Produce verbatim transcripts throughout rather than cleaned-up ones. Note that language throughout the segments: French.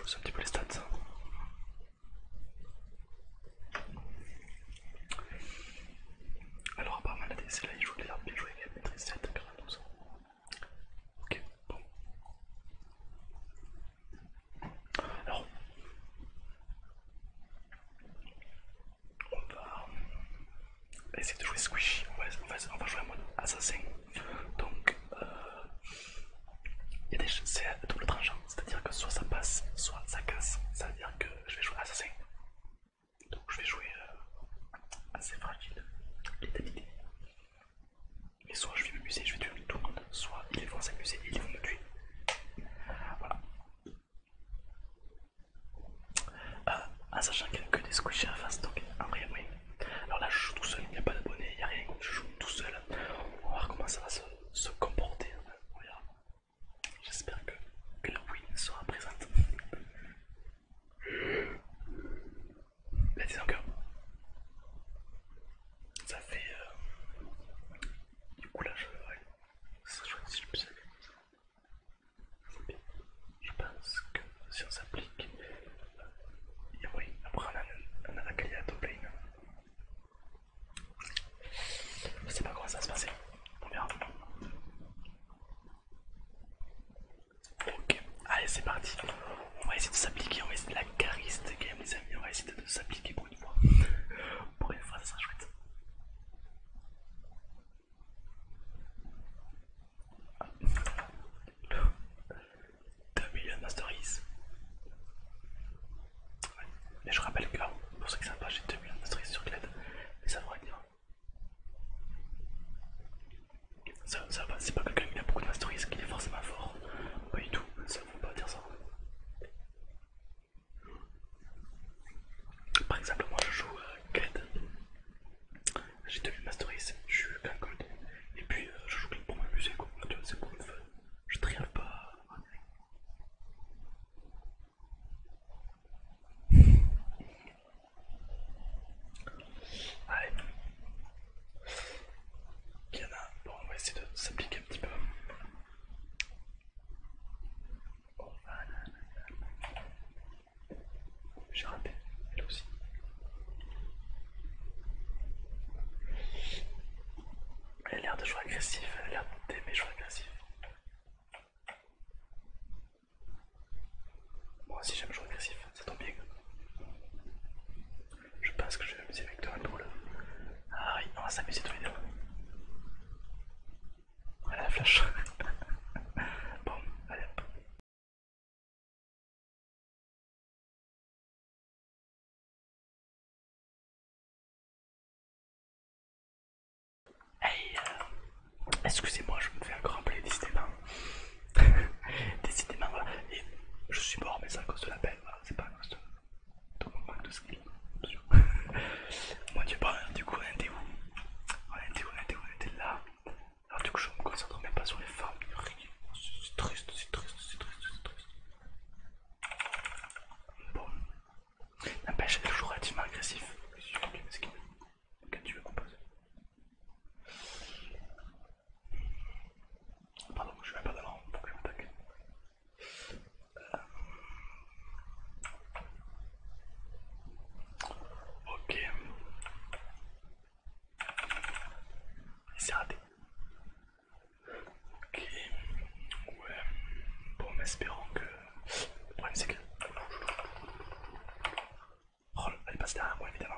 booste un petit peu les stats. Alors apparemment la D C là il joue l'air bien joué, il maîtrise sept, quatre-vingt-douze. Ok, bon. Alors, on va essayer de jouer squishy, on va, on va, on va jouer en mode assassin. Donc, euh, c'est à double tranchant, c'est-à-dire que soit ça passe, soit ça casse. Ça veut dire que je vais jouer assassin. Donc je vais jouer euh, assez fragile, létalité. Et soit je vais m'amuser, je vais tuer tout le monde, soit ils vont s'amuser et ils vont me tuer. Voilà. Euh, en sachant qu'il n'y a que des squishies à face, donc en vrai, oui. Alors là, je joue tout seul, il n'y a pas d'abonnés, il n'y a rien, je joue tout seul. On va voir comment ça va se, se comporter. On verra. J'espère que, que la win sera présente. Là, disons que ça fait. Euh, du coup, là, je. Ouais, ça, je crois que si je peux aller comme ça. Je pense que si on s'applique. Et oui, après on a, on a la qualité à top lane. Je sais pas comment ça va se passer. On verra. Ok, allez c'est parti. On va essayer de s'appliquer, on va essayer de la carry cette game les amis, on va essayer de s'appliquer pour une fois. Pour une fois ça sera chouette. deux millions de masteries. Ouais. Mais je rappelle que, pour ceux qui savent pas, j'ai deux millions de masteries sur Gled. Mais ça devrait dire. Ça, ça va, c'est pas quelqu'un qui a beaucoup de masteries qui est forcément fort. Pas du tout, ça ne veut pas dire ça. Par exemple, moi je joue euh, Gled. J'ai deux mille masteries, je suis qu'un gold. Et puis euh, je joue Gled pour m'amuser quoi. C'est pour le fun. Je triale pas. Allez. Il y en a. Bon, on va essayer de s'appliquer un petit peu. Oh, j'ai raté. Elle aussi. Elle a l'air de jouer agressif. Elle a l'air d'aimer jouer agressif. Moi aussi j'aime jouer agressif. Ça tombe bien. Je pense que je vais m'amuser avec toi un peu là. Ah oui, on va s'amuser tous les deux. Voilà la flash. Bon, allez hop. Hey, euh, excusez-moi, je me fais un grand play, décidément. Décidément, voilà. Et je suis mort, mais c'est à cause de la peine, voilà. C'est pas à cause de, de mon manque de skill. Moi, tu pas, du coup, on était où? On était où? On était où? On était là. Alors, du coup, je me concentre même pas sur les farms. C'est triste, c'est triste, c'est triste, c'est triste. Bon, n'empêche, elle est toujours relativement agressif. Quand tu veux qu'on pose. Pardon, je vais pas devant pour que je m'attaque. Ok. C'est raté. Ok. Ouais. Bon, mais espérons que. Le problème c'est que. Oh, elle passe derrière moi évidemment.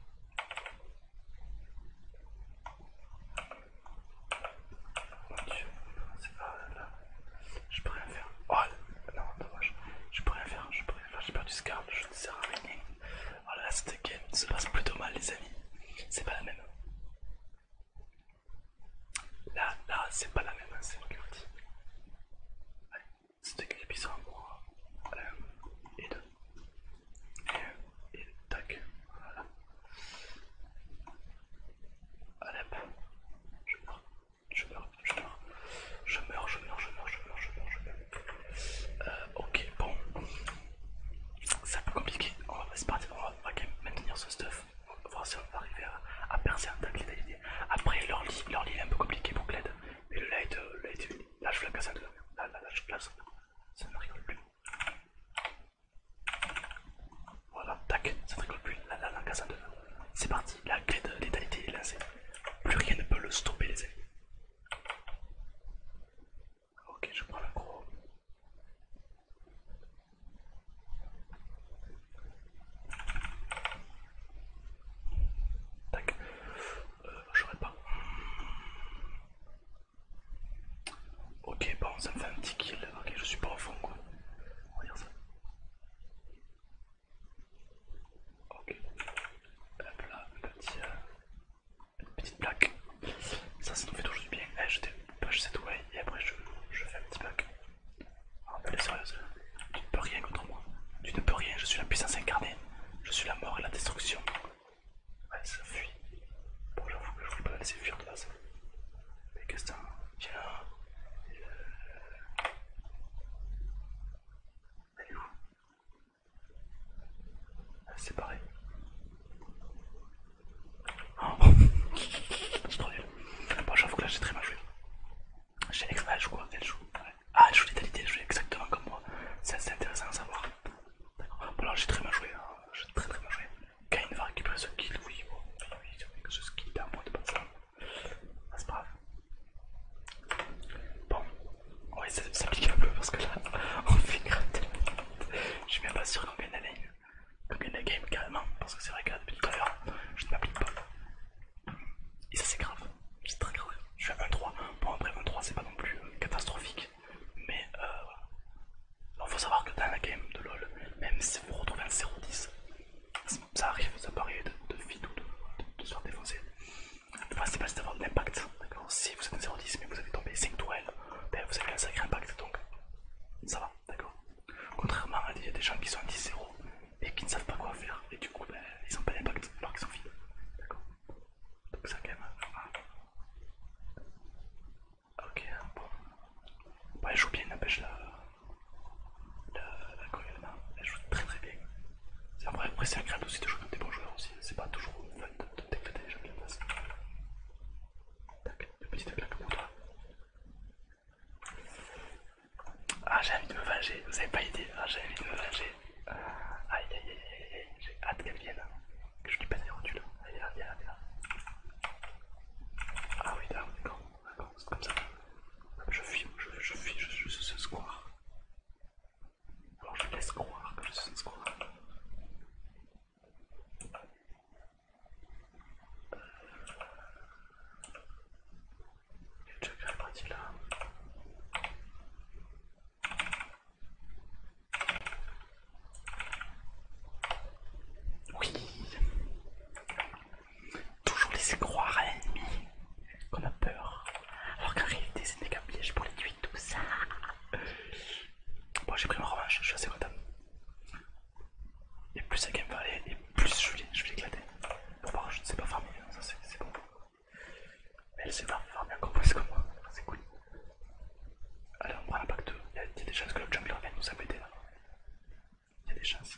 Mon dieu. C'est pas là. Je peux rien faire. Oh non, dommage. Je peux rien faire. Je peux rien faire. J'ai perdu ce card. Je ne sers à rien. Oh là là, cette game se passe plutôt mal, les amis. C'est pas la même. Là, là, c'est pas la même. C'est moi qui vous dis. Allez, c'était quel épisode moi? Un et deux. Et, et tac. Voilà. Allez hop. Je meurs. Je meurs. Je meurs. Je meurs. Je meurs. Je meurs. Je meurs. Je meurs. Je meurs. Euh, ok, bon. C'est un peu compliqué. On va, c'est parti. On va, on va quand même maintenir ce stuff. On va voir si on va arriver à, à percer ça me fait un petit kill. Ok, je suis pas au fond quoi. On va dire ça. Ok. Hop là, petit, euh, une petite plaque. Ça, ça nous fait toujours du bien. Eh, je dépêche cette way et après je, je fais un petit pack. Oh, elle est sérieuse. Tu ne peux rien contre moi. Tu ne peux rien, je suis la puissance incarnée. Je suis la mort et la destruction. Ouais, ça fuit. Bon, j'avoue que je voulais pas la laisser fuir de base. Mais qu'est-ce que c'est? Viens. Euh... Elle est où? Ah, c'est pareil. Oh. C'est trop nul. Bon, j'avoue que là j'ai très mal joué. J'ai l'ex... Elle joue quoi? Elle joue. Ouais. Ah, elle joue létalité, elle joue exactement comme moi. C'est assez intéressant à savoir. D'accord. Bon, là j'ai très mal joué. Hein. J'ai très très mal joué. Kain va récupérer ce kill, oui. Bon, oui, oui, oui, ce kill est à moi de base. Ah, c'est pas grave. Bon, ouais, ça, ça pique un peu parce que là, on fait gratter. Je suis même pas sûr qu'on gagne la lane. Qu'on gagne la game carrément. Parce que c'est vrai que là, depuis tout à l'heure, je ne m'applique pas. Et ça, c'est grave. C'est très grave. Je suis à un trois. Bon, après vingt-trois, c'est pas non plus euh, catastrophique. Mais euh, voilà. Alors, faut savoir que dans la game de LoL, même si vous retrouvez un zéro dix, ça arrive, ça peut arriver de, de feed ou de, de, de se faire défoncer. Le principal c'est d'avoir de l'impact, d'accord. Si vous êtes un zéro dix mais vous avez tombé cinq tourelles, ben vous avez un sacré impact donc ça va, d'accord. Contrairement à des, des gens qui sont à dix zéro et qui ne savent pas quoi faire et du coup ben, ils n'ont pas d'impact alors qu'ils sont feed, d'accord. Donc ça quand même. Ah. Ok, bon. Bon, elle joue bien, n'empêche la. La, la Coréenne, elle joue très très bien. Après, après c'est agréable aussi de jouer contre des bons joueurs aussi, c'est pas toujours fun de, de t'éclater les gens qui passent. Tac, une petite claque pour toi. Ah, j'ai envie de me venger, vous avez pas idée, ah, j'ai envie de me venger. Aïe aïe aïe aïe aïe, j'ai hâte qu'elle vienne, que je lui pète les rotules. Allez là, viens là, viens là. Ah oui, d'accord, d'accord, c'est comme ça. Je fuis, je, je fuis, je, je, je suis un square. Alors je laisse croire que je suis un square. Il y a déjà une partie là. Oui. Toujours laisser croire à l'ennemi qu'on a peur. Alors qu'en réalité c'était qu'un piège pour les tuer tout ça. Bon, j'ai pris ma revanche, je suis assez content. Et plus la game va aller, et plus je vais, je vais l'éclater. Bon, par contre, je ne sais pas farmer, ça c'est bon. Mais elle sait pas farmer encore plus que moi, c'est cool. Allez, on prend l'impact deux. Il y, y a des chances que le jungler vienne nous embêter là. Il y a des chances.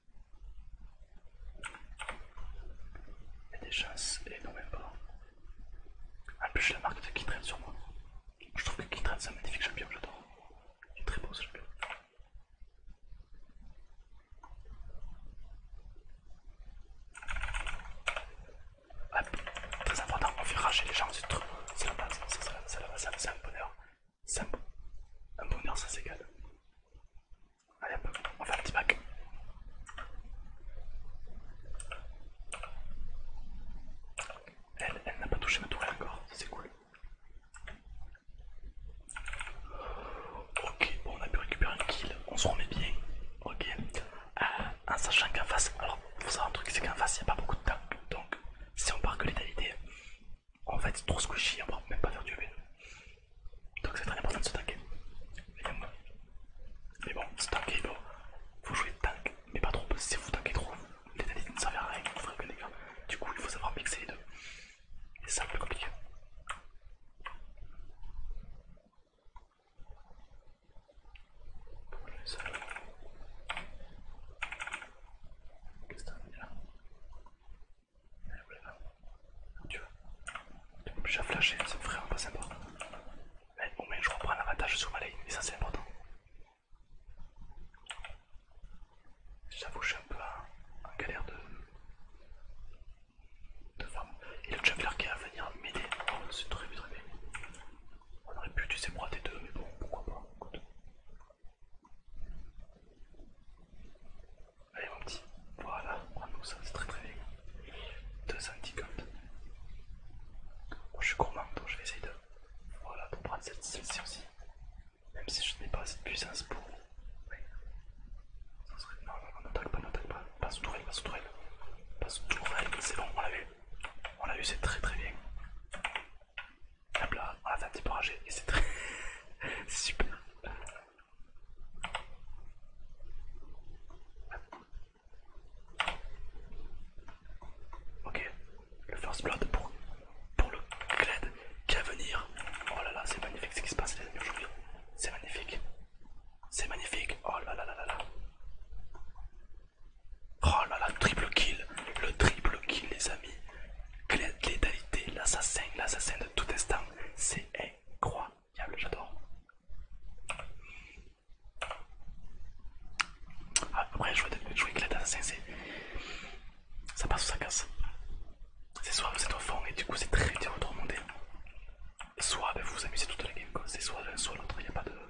Il y a des chances, et non, même pas. En plus, j'ai la marque de Kindred sur moi. Je trouve que Kindred c'est un magnifique champion, j'adore. Il est très beau ce champion. Hop, très important, on fait rager les gens, c'est trop. C'est la base, c'est la base, c'est un bonheur. C'est un, un bonheur, ça s'égale. Allez hop, on fait un petit pack. Elle, elle n'a pas touché ma tourelle encore, ça c'est cool. passe aux tourelles. Passe aux tourelles, c'est bon, on l'a vu. On l'a vu, c'est très très bien. Hop là, on a fait un petit peu rager et c'est très. C'est super. Ok, le first blood pour, pour le Gled qui va venir. Oh là là, c'est magnifique ce qui se passe les amis aujourd'hui. C'est magnifique. C'est magnifique. Oh là là là là là. Oh là là, triple kill. Le triple kill les amis. Létalité, l'assassin, l'assassin de tout instant. C'est incroyable, j'adore. Ah, après, jouer, jouer avec l'assassin, c'est. Ça passe ou ça casse. C'est soit vous êtes au fond et du coup c'est très dur de remonter. Soit ben, vous vous amusez toute la game, c'est soit l'un soit l'autre, il n'y a pas de.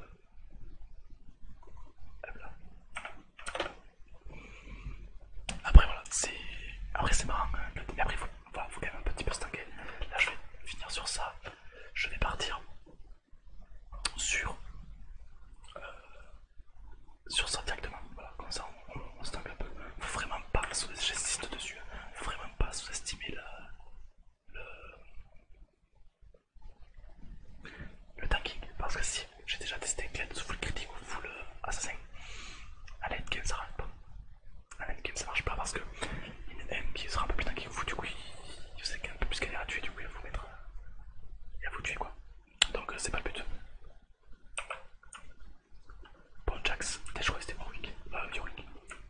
Après voilà, c'est. Après c'est marrant, hein. Mais après il faut... Voilà, faut quand même un petit peu se tanker. Là je vais finir sur ça. Je vais partir sur euh, sur ça directement. Voilà, comme ça on, on, on se tank un peu. Faut vraiment pas, j'insiste dessus, faut vraiment pas sous-estimer la, le, le tanking. Parce que si j'ai déjà testé Gled full critique ou full euh, assassin, à late game ça marche pas. À late game ça marche pas parce que une M qui sera un peu plus tanky que vous, du coup il sait qu'un peu plus galère à tuer, du coup il va vous mettre. Il va vous tuer quoi. Donc euh, c'est pas le but. Bon Jax, je crois que c'était Warwick. Euh, Warwick.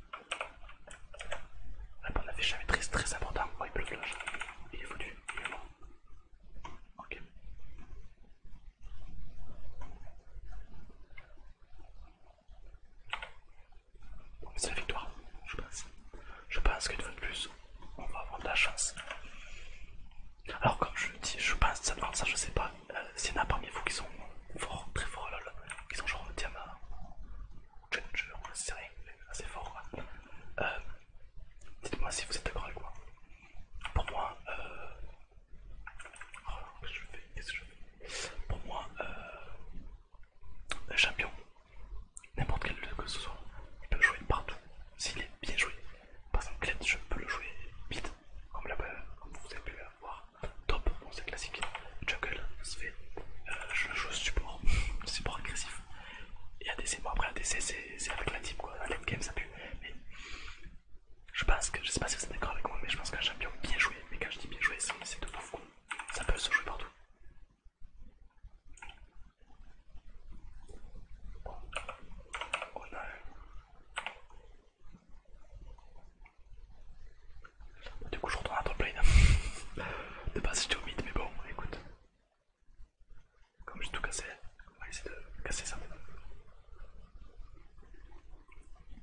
Là on a fait jamais très très important. Oh il peut le flash. Il est foutu, il est mort. Ok. Bon, c'est la victoire, je pense. Je pense qu'une fois de plus, on va avoir de la chance. Alors comme je le dis, je pense, ça, ça je sais pas, euh, s'il y en a parmi vous qui sont forts, très forts à LoL, qui sont genre diamant, challenger, c'est rien, assez forts. Euh, Dites-moi si vous êtes d'accord avec moi. Pour moi, euh... oh, qu'est-ce que je fais, qu'est-ce que je fais Pour moi, euh... un champion, n'importe quel que ce soit, il peut jouer partout, s'il est bien joué. Par exemple, Kled, je peux le jouer vite, comme, là, comme vous avez pu voir. Top, bon, c'est classique. Jungle, ça se fait. Euh, je le joue support, support agressif. Et A D C, bon après A D C c'est avec la team quoi, la late game ça pue. Mais je pense que, je sais pas si vous êtes d'accord avec moi, mais je pense qu'un champion bien joué, mais quand je dis bien joué, c'est de ouf quoi. Ça peut se jouer partout. Bon, on a. Du coup, je retourne à top lane. De base, j'étais au mid, mais bon, écoute. Comme j'ai tout cassé, on va essayer de casser ça.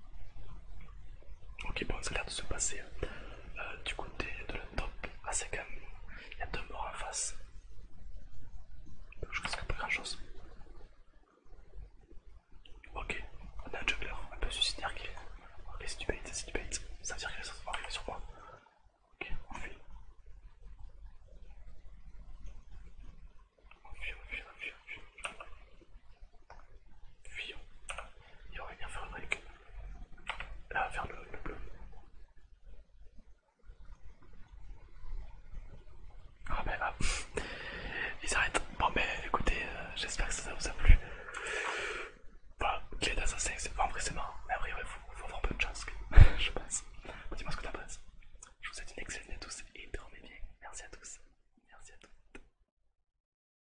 Ok, bon, ça a l'air de se passer euh, du côté de la top. Ah, c'est quand même